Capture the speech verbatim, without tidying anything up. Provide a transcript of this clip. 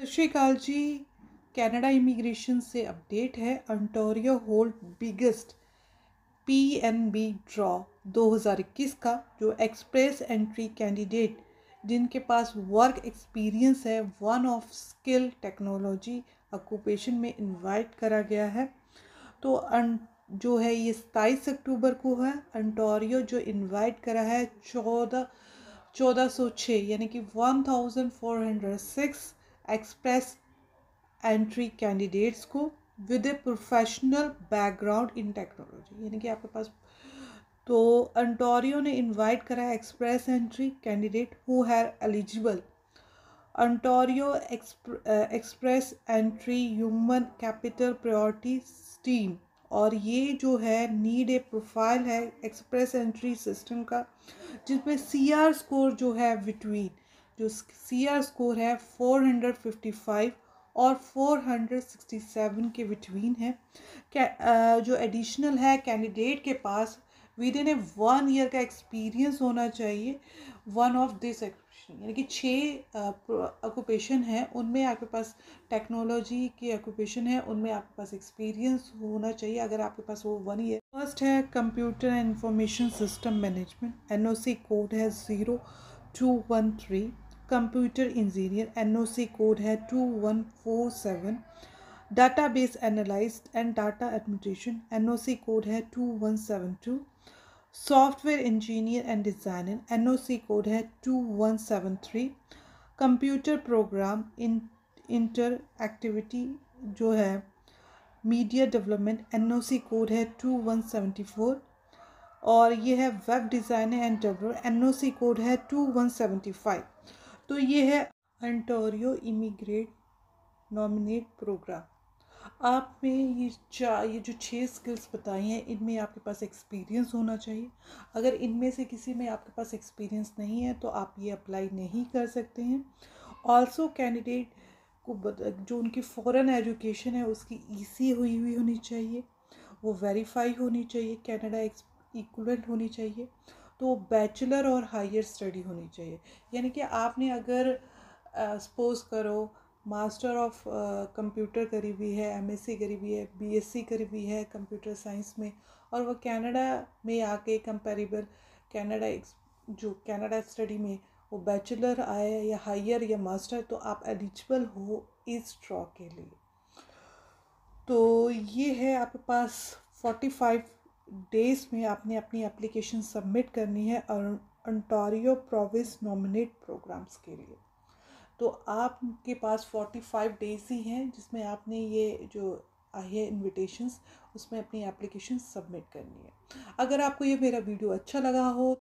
सत श्री अकाल जी। कनाडा इमिग्रेशन से अपडेट है। Ontario hold biggest PNP draw दो हज़ार इक्कीस का जो एक्सप्रेस एंट्री कैंडिडेट जिनके पास वर्क एक्सपीरियंस है one of skill technology occupation में इनवाइट करा गया है। तो जो है ये सताईस अक्टूबर को है। ओंटारियो जो इनवाइट करा है चौदह चौदह सौ छः यानी कि one thousand four hundred six express entry candidates को with a professional background in technology यानी कि आपके पास। तो ओंटारियो ने इनवाइट करा है express entry candidate who are eligible Ontario express entry human capital priority stream. और ये जो है नीड ए प्रोफाइल है एक्सप्रेस एंट्री सिस्टम का जिसमें सी आर स्कोर जो है बिटवीन जो सी आर स्कोर है फोर हंड्रेड फिफ्टी फाइव और फोर हंड्रेड सिक्सटी सेवन के बिटवीन है। जो एडिशनल है कैंडिडेट के पास with in a one year का एक्सपीरियंस होना चाहिए वन ऑफ दिस ऑक्यूपेशन यानी कि छः ऑक्यूपेशन है उनमें आपके पास टेक्नोलॉजी के ऑक्यूपेशन है उनमें आपके पास एक्सपीरियंस होना चाहिए अगर आपके पास वो वन ईयर। फर्स्ट है computer and information system management N O C code है zero two one three. Computer engineer N O C code है two one four seven. Database analyst and data administration N O C code है two one seven two. Software engineer and designer N O C code है two one seven three. Computer program in inter activity जो है media development N O C code है two one seventy four. और ये है web designer and developer N O C code है two one seventy five. तो ये है ओंटारियो इमिग्रेट नॉमिनेट प्रोग्राम। आप में ये चार ये जो छः स्किल्स बताई हैं इनमें आपके पास एक्सपीरियंस होना चाहिए। अगर इनमें से किसी में आपके पास एक्सपीरियंस नहीं है तो आप ये अप्लाई नहीं कर सकते हैं। ऑल्सो कैंडिडेट को जो उनकी फॉरेन एजुकेशन है उसकी ईसी हुई हुई होनी चाहिए, वो वेरीफाई होनी चाहिए, कनाडा इक्विवेलेंट होनी चाहिए। तो बैचलर और हायर स्टडी होनी चाहिए यानी कि आपने अगर सपोज करो मास्टर ऑफ कंप्यूटर करी हुई है, एमएससी करी हुई है, बीएससी करी हुई है कंप्यूटर साइंस में और वह कनाडा में आके कंपेरेबल कनाडा जो कनाडा स्टडी में वो बैचलर आए या हायर या मास्टर तो आप एलिजिबल हो इस ड्रॉ के लिए। तो ये है आपके पास फोर्टी फाइव डेज़ में आपने अपनी एप्लीकेशन सबमिट करनी है और ओंटारियो प्रोविंस नॉमिनेट प्रोग्राम्स के लिए। तो आपके पास फोर्टी फाइव डेज़ ही हैं जिसमें आपने ये जो आई है इन्विटेशंस उसमें अपनी एप्लीकेशन सबमिट करनी है। अगर आपको ये मेरा वीडियो अच्छा लगा हो